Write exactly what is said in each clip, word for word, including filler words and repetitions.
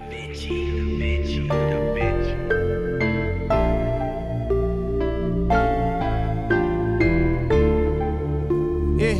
Yeah.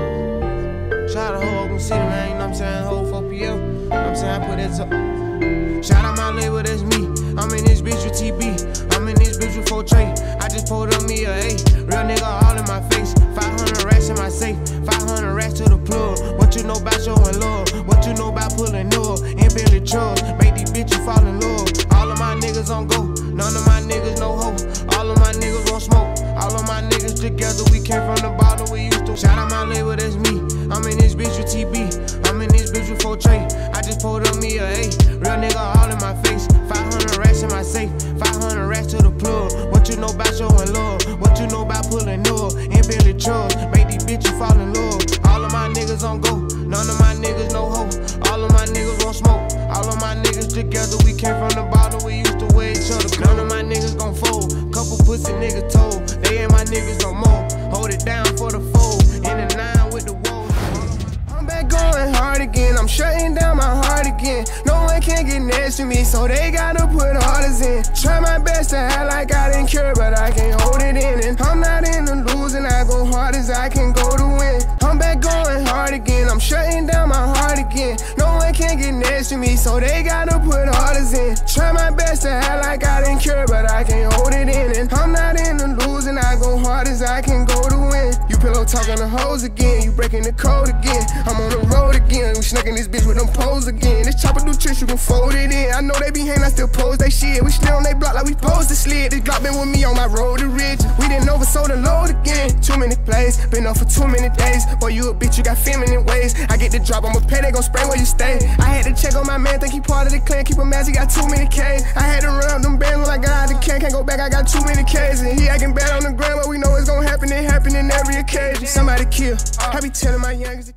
Shout out to whole Oakland City, man. You know what I'm saying? Whole four P M. You know what I'm saying? I put that up. Shout out my label, that's me. I'm in this bitch with T B. I'm in this bitch with four Trey. I just pulled up me a A. Real nigga all in my face. five hundred racks in my safe. five hundred racks to the plug. What you know about showing love? What you know about pulling up? In Billy trucks. Make these bitches fall in love. All of my niggas on go. None of my niggas no hope. All of my niggas won't smoke. All of my niggas together. We came from the bottom. We used to. Shout out my label, that's me. I'm in this bitch with T B. I'm in this bitch with four Trey. I just pulled up me a A. Real nigga all in my face. five hundred racks in my safe. five hundred racks to the plug. What you know about showing love? What you know about pulling up? In Billy trucks. Make these bitches fall in love. All of my niggas on go. None of my niggas no hope. All of my niggas won't smoke. All of my niggas together. We came from the bottom. We used to wear each other. None of my niggas gon' fold. Couple pussy niggas told. They ain't my niggas no more. Hold it down for the fold. In the nine with the woes. I'm back going hard again. I'm shutting down my heart again. No one can get next to me, so they gotta put orders in. Try my best to act like I didn't care, but I can't hold it in. And I'm not in the losing. I go hard as I can go to win. I'm back going hard again. I'm shutting down my heart again. No one can get next to me, so they gotta put orders in. Try my best to act like I didn't care, but I can't hold it in. And I'm not in the losing. I go hard as I can go to win. You pillow talking to hoes again. You breaking the code again. I'm on the road again. We snacking this bitch with them poles again. This chopper do tricks, you can fold it in. I know they be hating, I still pose they shit. We still on they block like we posed to slid. This Glock been with me on my road to rich. We didn't oversold the load again. Too many plays, been up for too many days. Boy, you a bitch, you got feminine ways. I get the drop, I'ma pay, they gon' spray where you stay. I had to check on my man, think he part of the clan. Keep him as he got too many K's. I had to run up them bands when I got out the can. Can't go back, I got too many K's. And he acting bad on the ground, but we know it's gon' happen. It happen in every occasion. Somebody kill, I be telling my youngest.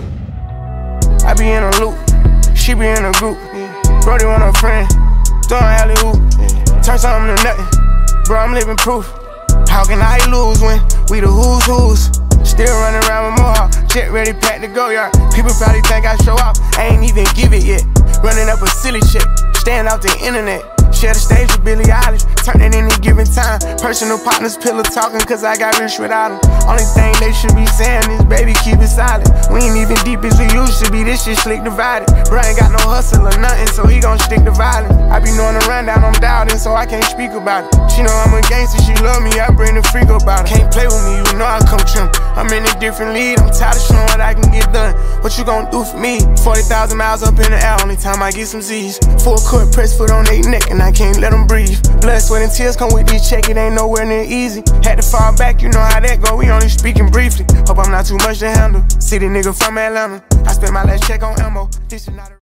I be in a loop, she be in a group. Brody want a friend, doing alley-oop. Turn something to nothing, bro, I'm living proof. How can I lose when we the who's who's? Still running around with Mohawk, jet ready, packed to go yard. People probably think I show off, I ain't even give it yet. Running up a silly check, staying off the internet. Share the stage with Billie Eilish, turn it any given time. Personal partners, pillow talking, cause I got rich without them. Only thing they should be saying is, baby, keep it silent. We ain't even deep as we used to be, this shit slick divided. Bro ain't got no hustle or nothing, so he gon' stick to violence. I be knowing the rundown, I'm doubting, so I can't speak about it. She know I'm a gangster, she love me, I bring the freak about it. Can't play with me, you know I coach him. I'm in a different league, I'm tired of showing what I can get done. What you gon' do for me? forty thousand miles up in the air, only time I get some Z's. Full court press foot on they neck, and I can't let them breathe. Blood, sweat, and tears come with this check, it ain't nowhere near easy. Had to fall back, you know how that go, we only speaking briefly. Hope I'm not too much to handle. City nigga from Atlanta, I spent my last check on ammo. This is not a